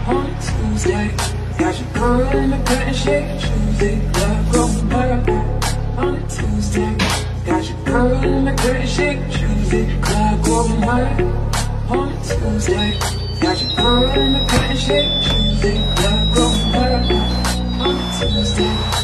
on a Tuesday. Got your girl in the cut and shake and choose it. Love growing hurt on a Tuesday. Got your girl in the cut and shake and choose it. Love growing hurt on a Tuesday. Got your girl in the cut and shake and choose it. Love growing hurt on a Tuesday.